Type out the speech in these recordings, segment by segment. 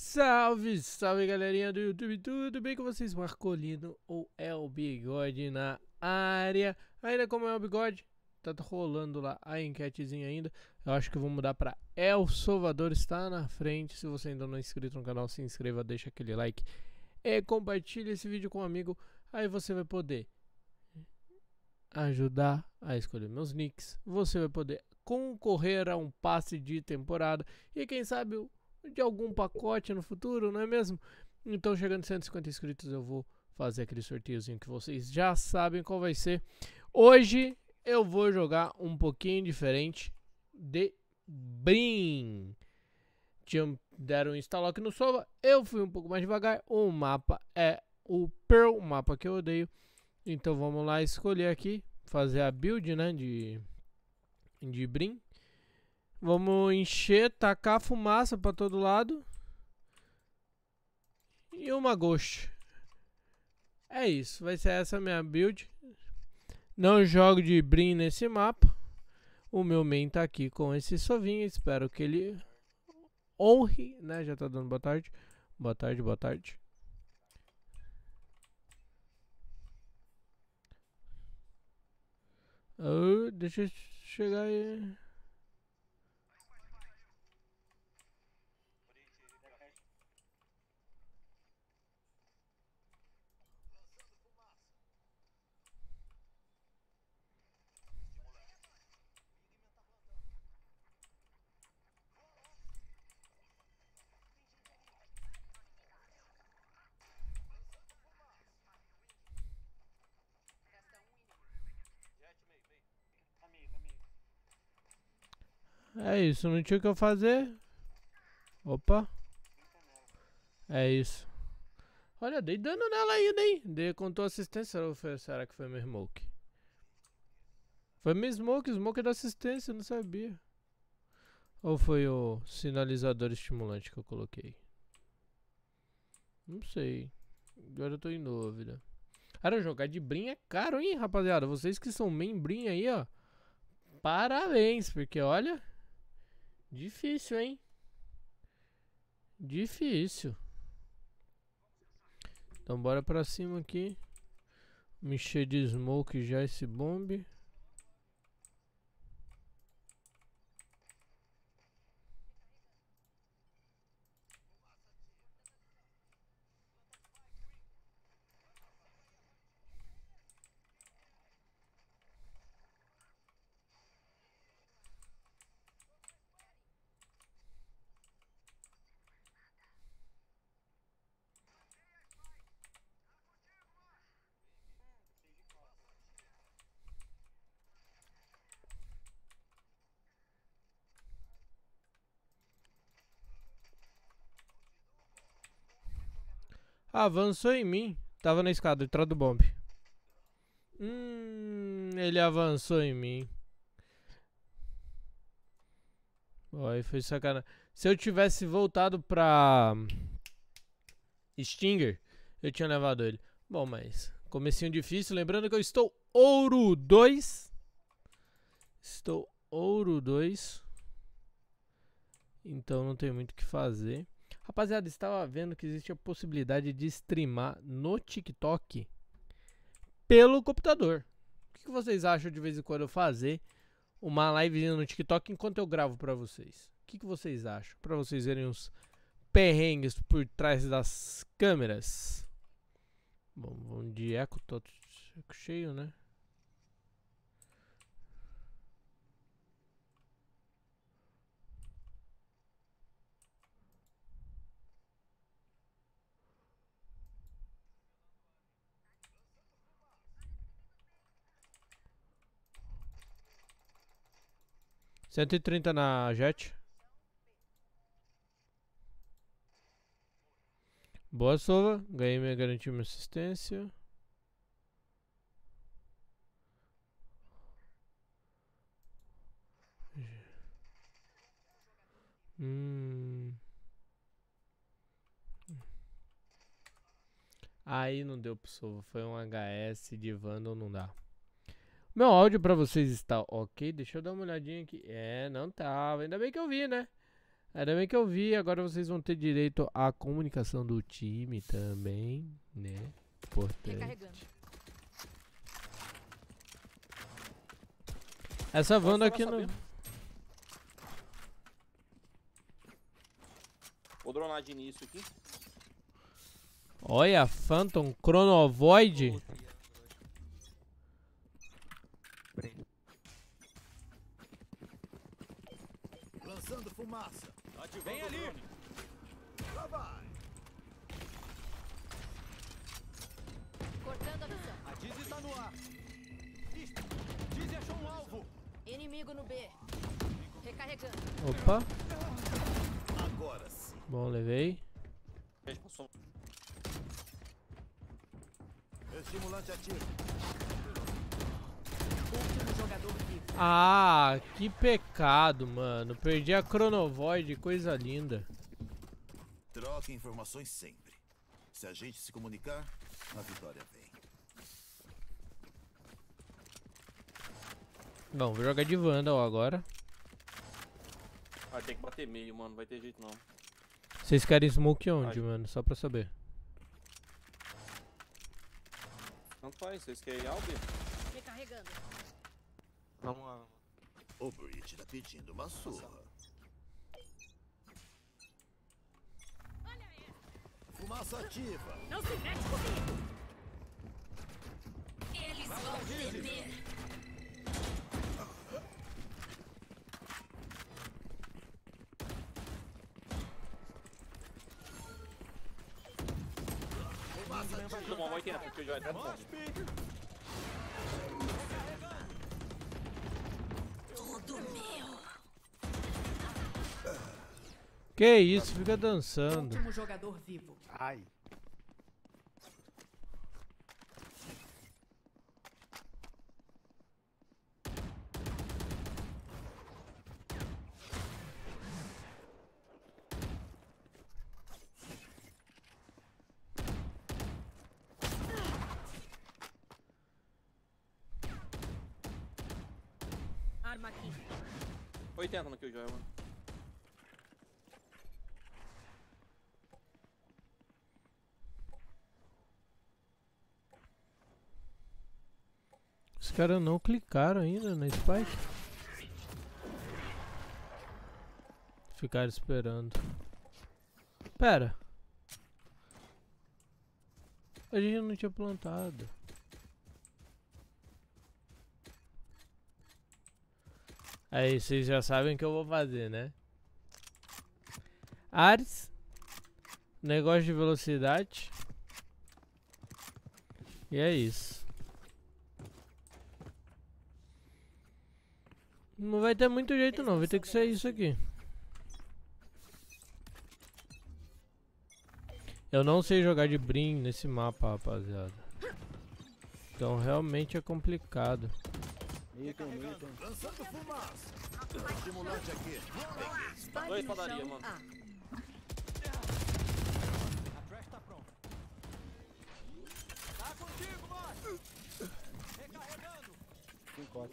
Salve, salve galerinha do YouTube, tudo bem com vocês? Marcolino ou El Bigode na área. Ainda como é o Bigode, tá rolando lá a enquetezinha ainda. Eu acho que eu vou mudar pra El Salvador, está na frente. Se você ainda não é inscrito no canal, se inscreva, deixa aquele like e compartilha esse vídeo com um amigo. Aí você vai poder ajudar a escolher meus nicks. Você vai poder concorrer a um passe de temporada e quem sabe de algum pacote no futuro, não é mesmo? Então, chegando a 150 inscritos, eu vou fazer aquele sorteiozinho que vocês já sabem qual vai ser. Hoje eu vou jogar um pouquinho diferente de Brim. Deram um instalock no Sova, eu fui um pouco mais devagar. O mapa é o Pearl, o mapa que eu odeio. Então vamos lá escolher aqui, fazer a build, né, de Brim. Vamos encher, tacar fumaça pra todo lado. E uma ghost. É isso, vai ser essa a minha build. Não jogo de Brim nesse mapa. O meu main tá aqui com esse sovinho. Espero que ele honre, né? Já tá dando boa tarde. Boa tarde, boa tarde. Deixa eu chegar aí. É isso, não tinha o que eu fazer. Opa. É isso. Olha, dei dano nela ainda, hein? Contou assistência ou será que foi meu smoke? Foi meu smoke, smoke da assistência, eu não sabia. Ou foi o sinalizador estimulante que eu coloquei? Não sei. Agora eu tô em dúvida. Cara, jogar de Brim é caro, hein, rapaziada? Vocês que são main Brim aí, ó. Parabéns, porque olha. Difícil, hein? Difícil. Então bora pra cima aqui. Me encher de smoke já esse bombe. Avançou em mim. Tava na escada, atrás do bombe. Ele avançou em mim. Aí foi sacanagem. Se eu tivesse voltado pra Stinger, eu tinha levado ele. Bom, mas comecinho difícil. Lembrando que eu estou ouro 2. Estou ouro 2. Então não tem muito o que fazer. Rapaziada, estava vendo que existe a possibilidade de streamar no TikTok pelo computador. O que vocês acham de vez em quando eu fazer uma livezinha no TikTok enquanto eu gravo pra vocês? O que vocês acham? Pra vocês verem os perrengues por trás das câmeras. Bom, vamos de eco, tô eco cheio, né? $130 na jet. Boa, Sova. Ganhei minha garantia, minha assistência. Aí não deu pro Sova. Foi um HS de Vandal, não dá. Meu áudio pra vocês está ok? Deixa eu dar uma olhadinha aqui. É, não tava. Ainda bem que eu vi, né? Ainda bem que eu vi, agora vocês vão ter direito à comunicação do time também, né? Importante. Recarregando. Essa Wanda Posso aqui saber? no... Vou dronar de início aqui. Olha, Phantom Chronovoid. Lançando fumaça. Vem ali! Lá vai. Cortando a visão. A Dizzy tá no ar. Dizzy achou um alvo. Inimigo no B. Recarregando. Opa, Agora sim. bom, levei. A gente passou. Estimulante ativo. Último jogador vivo. Ah, que pecado, mano. Perdi a Chronovoid, coisa linda. Troque informações sempre. Se a gente se comunicar, a vitória vem. Bom, vou jogar de Vandal agora. Vai ter que bater meio, mano. Não vai ter jeito não. Vocês querem smoke onde, mano? Só pra saber. Tanto faz, vocês querem A ou B? Recarregando. Vamos lá. O Breach tá pedindo uma surra. Fumaça ativa. Não se mete comigo. Eles vão temer. No bom, 80, porque já vai estar no bom. Que isso, fica dançando. Último jogador vivo. Ai. Arma aqui. 80 no Killjoy, mano. Os caras não clicaram ainda na Spike. Ficaram esperando. Pera. A gente não tinha plantado. Aí vocês já sabem o que eu vou fazer, né? Ares. Negócio de velocidade. E é isso. Não vai ter muito jeito não, vai ter que ser isso aqui. Eu não sei jogar de Brim nesse mapa, rapaziada. Então realmente é complicado. Lançando fumaça. Estimulante aqui. Spike Dois no padaria, chão. mano. A trash tá pronta. Tá contigo, mano. Recarregando. 5-4.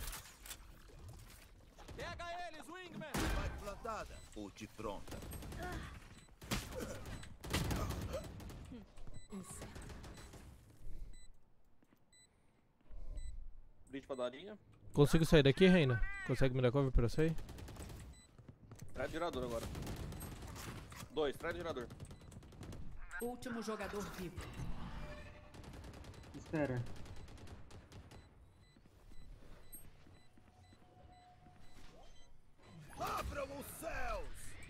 Pega eles, Wingman. Spike plantada. Ult pronta. Bridge padaria. Consigo sair daqui, Reina? Consegue me dar cover pra eu sair? Traz de gerador agora. 2, traz de gerador. Último jogador vivo. Espera. Abram os céus.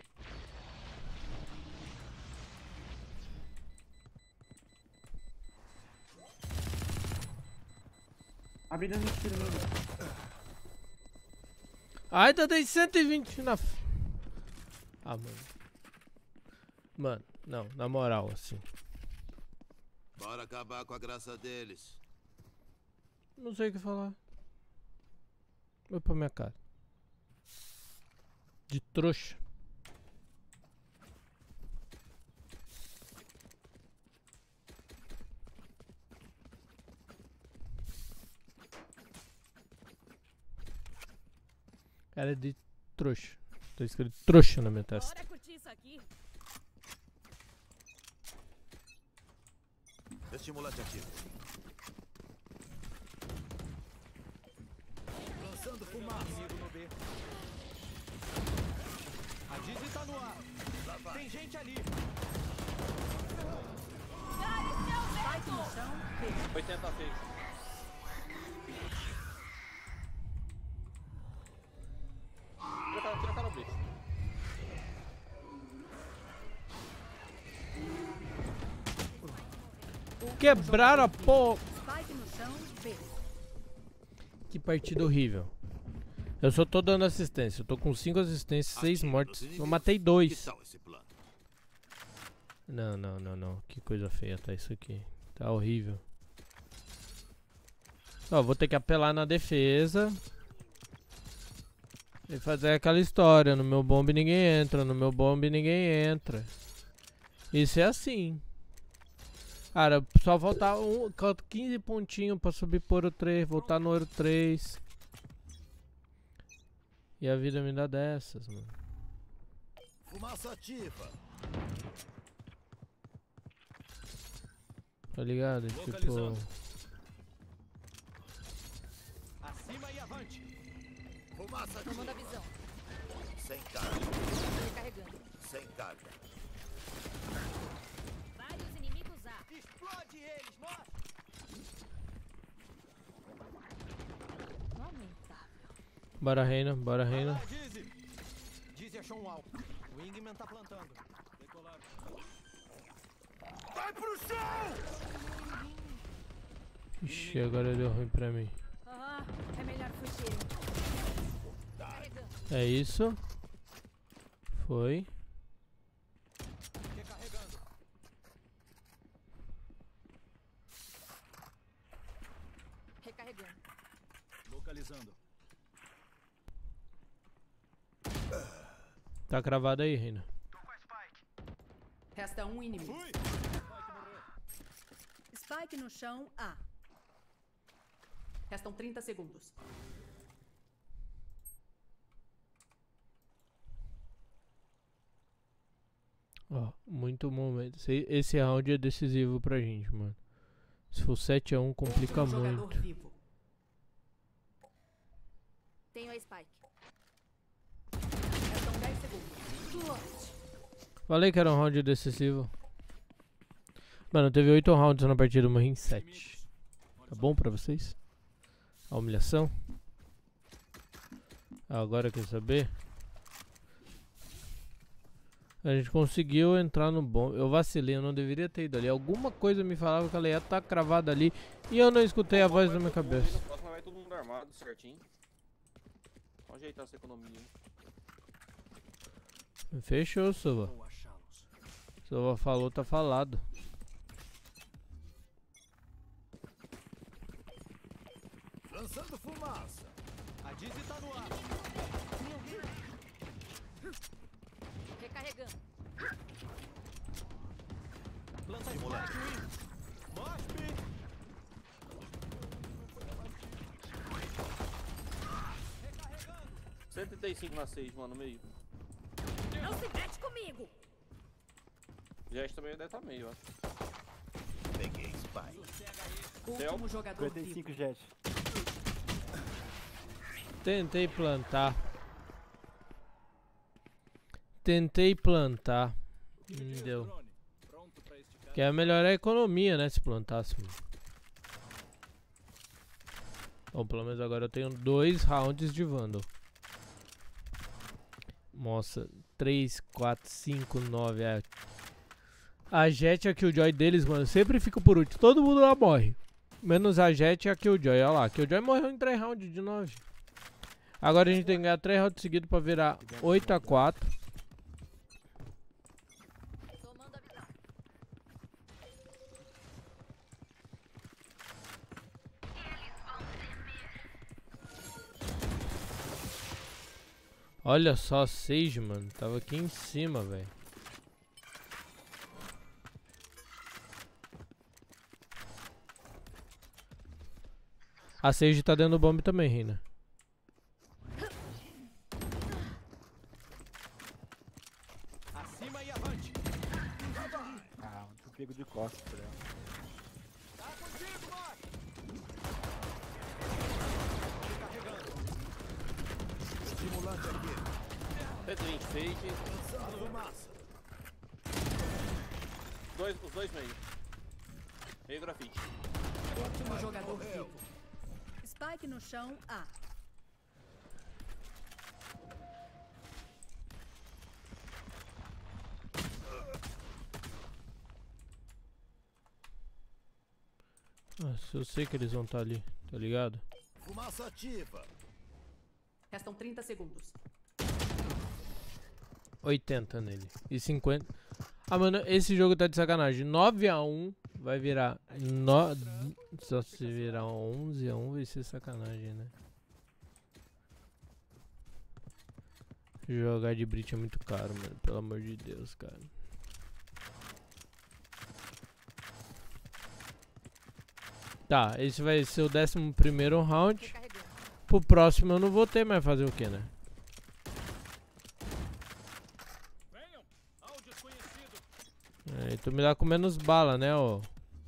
Abre dando um tiro nele. Ai, dei 120 na... Ah, mano. Mano, não, na moral, assim. Bora acabar com a graça deles. Não sei o que falar. Vai pra minha cara. De trouxa. Cara de trouxa. Tá escrito trouxa na minha testa. Bora curtir isso aqui. Estimulante ativo. Lançando fumaça. Inimigo no B. A Dizzy tá no ar. Lá vai. Tem gente ali. Spike no chão, B. 86. Tira a cara B. Quebraram a porra. Spike no chão, B. Que partida horrível. Eu só tô dando assistência. Eu tô com 5 assistências, 6 Atire mortes. nos Eu inimigos. matei Que 2. tal esse plano? Não. Que coisa feia tá isso aqui. Tá horrível. Ó, vou ter que apelar na defesa. E fazer aquela história. No meu bombe ninguém entra. No meu bombe ninguém entra. Isso é assim. Cara, só faltar 15 pontinhos pra subir pro ouro 3. Voltar no ouro 3. E a vida me dá dessas, mano. Fumaça ativa. Tá ligado? Tipo. Localizando. Acima e avante. Fumaça Tomando a ativa. visão. Sem carga. Recarregando. Sem carga. Vários inimigos A. Explode eles, nossa. Lamentável. Bora, Reina, bora, Vai Reina. lá, Dizzy. Dizzy achou um alvo. O Wingman tá plantando. Decolar. Vai pro chão! Ixi, agora deu ruim pra mim. Ah, é melhor fugir. Carregando. É isso. Foi. Recarregando. Recarregando. Localizando. Tá cravado aí, Reina. Resta um inimigo. Fui! Spike no chão A. Restam 30 segundos. Ó, muito momento. Esse round é decisivo pra gente, mano. Se for 7-1, complica Último jogador muito. vivo. Tenho a Spike. Restam 10 segundos. Falei que era um round decisivo. Mano, teve 8 rounds na partida, eu morri em 7. Tá bom pra vocês? A humilhação? Agora quer saber? A gente conseguiu entrar no bom. Eu vacilei, eu não deveria ter ido ali. Alguma coisa me falava que ela ia estar cravada ali e eu não escutei a voz na minha cabeça. No próximo vai todo mundo armado, certinho. Vamos ajeitar essa economia. Fechou, Sova. Vou achá-los. Sova falou, tá falado. Lançando fumaça. A Dizzy tá no ar. Recarregando. Lança Estimulante. Spike. Mospe. 135 na 6, mano, no meio. Não se mete comigo. Jet também deve estar meio, ó. Peguei Spike. Último jogador 55 vivo. jet. Tentei plantar. Tentei plantar. Não deu. Drone. Pronto pra esticar. Que é melhorar a economia, né? Se plantássemos. Bom, pelo menos agora eu tenho 2 rounds de Vandal. Nossa, 3, 4, 5, 9. A Jet e a Killjoy deles, mano, sempre fica por último. Todo mundo lá morre. Menos a Jet e a Killjoy. Olha lá, a Killjoy morreu em 3 rounds de 9. Agora a gente tem que ganhar 3 rounds seguidos pra virar 8-4. Tomando a visão. Olha só, 6, mano. Tava aqui em cima, velho. A Sage tá dentro do bomb também, Reina. aí, avante. Ah, um pego de costas pra ela. Tá contigo, Mark. Carregando. Estimulante aqui. T20, fake. Lançando fumaça. Os dois meio. Meio grafite. Último jogador vivo. Spike no chão, A. Nossa, eu sei que eles vão estar ali, tá ligado? Fumaça ativa. Restam 30 segundos. 80 nele. E 50. Ah, mano, esse jogo tá de sacanagem. 9-1 vai virar. Só se virar 11-1 vai ser sacanagem, né? Jogar de Brit é muito caro, mano. Pelo amor de Deus, cara. Tá, esse vai ser o 11º round. Recarregando. Pro próximo eu não vou ter mais fazer o que, né? Venham ao desconhecido. É, tu me dá com menos bala, né, ó.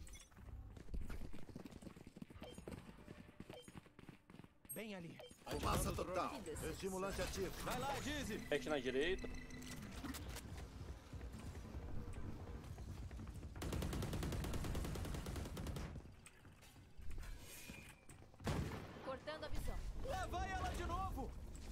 Bem ali. Fumaça Ativando o drone. total. Estimulante ativo. Vai lá, Dizzy. Fake na direita. Cortando a visão. Lá vai ela de novo.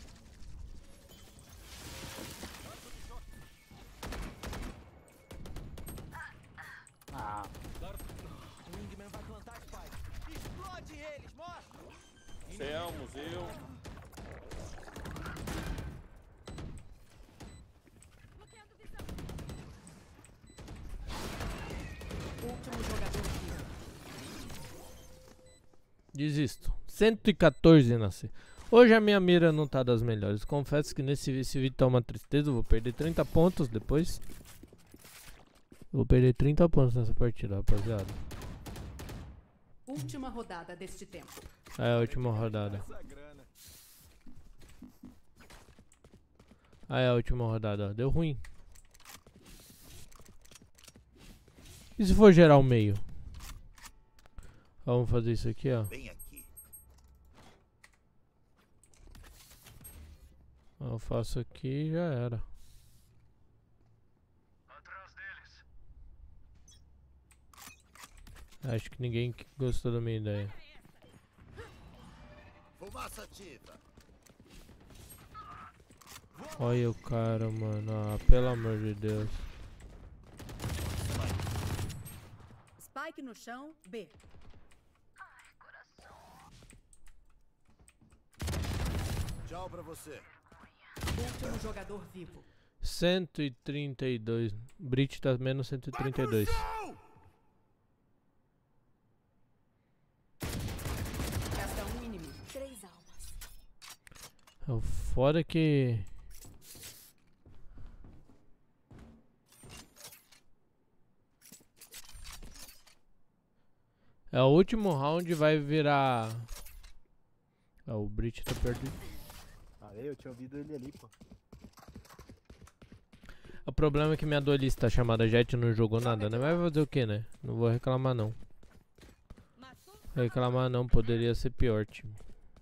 Ah, O Wingman vai plantar Spike. Explode eles, mostra. Céu, museu. Bloqueando visão. Último jogador vivo. Desisto. 114 nascer. Hoje a minha mira não tá das melhores. Confesso que esse vídeo tá uma tristeza. Eu vou perder 30 pontos depois. Vou perder 30 pontos nessa partida, rapaziada. Última rodada deste tempo. É a última rodada. Essa grana. Ah, é a última rodada, ó. Deu ruim. E se for gerar o meio? Ó, vamos fazer isso aqui, ó. Bem aqui. Ó, eu faço aqui e já era. Acho que ninguém gostou da minha ideia. Fumaça ativa. Olha o cara, mano. Ah, pelo amor de Deus. Spike no chão, B. Tchau pra você. Último jogador vivo. 132. Brit tá menos 132. Resta um inimigo. 3 almas. O foda é que... É o último round, vai virar... Ah, o Brit tá perto de... falei, eu tinha ouvido ele ali, pô. O problema é que minha duelista chamada Jet não jogou nada, né? Mas vai fazer o que, né? Não vou reclamar não. Reclamar não, poderia ser pior, time.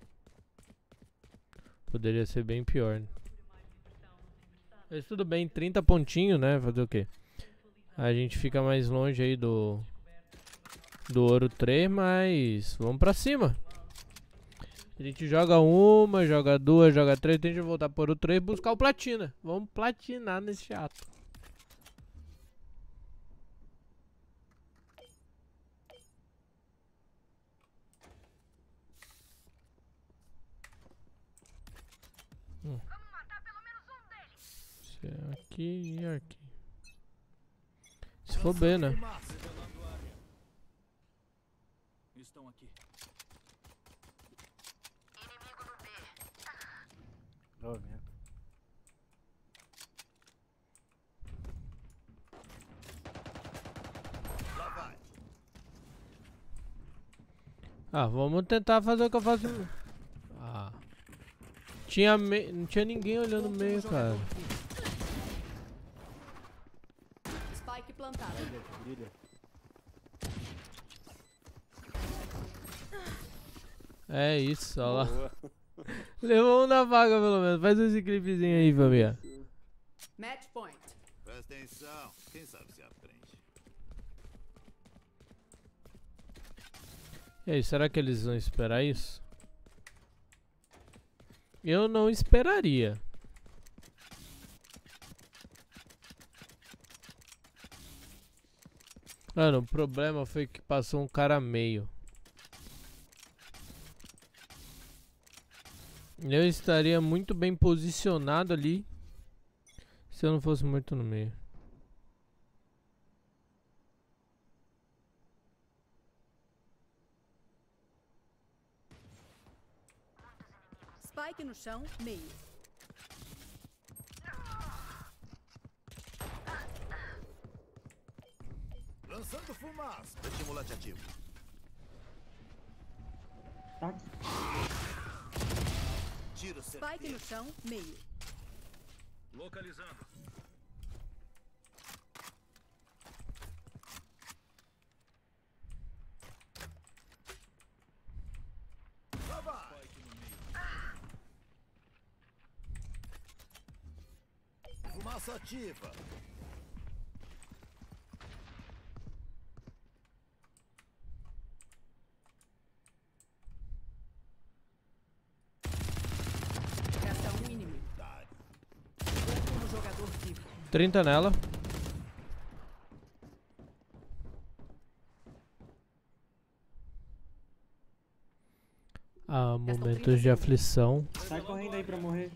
Poderia ser bem pior, né? Mas tudo bem, 30 pontinhos, né? Fazer o que? A gente fica mais longe aí do ouro 3, mas vamos pra cima. A gente joga uma, joga duas, joga três, tem que voltar por o 3 e buscar o platina. Vamos platinar nesse ato. Vamos matar pelo menos um deles. Isso é aqui e aqui. Se for B, né? Fumaça. Revelando área. Estão aqui. Tô vendo. Lá vai. Ah, vamos tentar fazer o que eu faço. Ah. Não tinha ninguém olhando no meio, cara. plantada. Brilha. É isso, olha lá. Boa. Levou um da vaga pelo menos. Faz esse clipezinho aí, família. Match point. Presta atenção. Quem sabe se aprende. E aí, será que eles vão esperar isso? Eu não esperaria. Mano, o problema foi que passou um cara meio. Eu estaria muito bem posicionado ali se eu não fosse muito no meio. Spike no chão, meio. Lançando fumaça. Estimulante ativo. Tá. Tiro Spike certeiro. no chão, meio. Localizando. Lá vai. Fumaça ativa. Resta um inimigo. Último jogador vivo. 30 nela. Ah, momentos de aflição. Sai correndo aí pra morrer.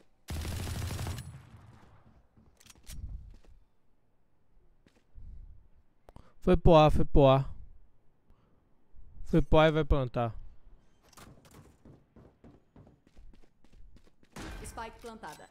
Foi pro A, foi pro A. Foi pro A e vai plantar. Spike plantada.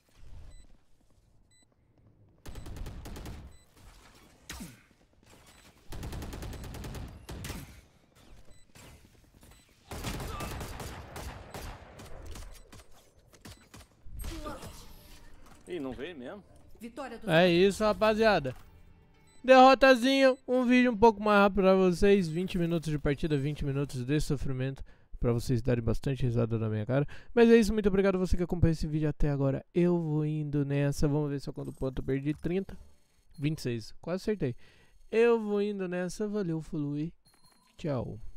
Ih, não veio mesmo? Vitória do É isso, rapaziada. Derrotazinho, um vídeo um pouco mais rápido pra vocês. 20 minutos de partida, 20 minutos de sofrimento. Pra vocês darem bastante risada na minha cara. Mas é isso, muito obrigado a você que acompanhou esse vídeo até agora. Eu vou indo nessa. Vamos ver se eu conto o ponto. Eu perdi 30, 26, quase acertei. Eu vou indo nessa. Valeu, falou e tchau.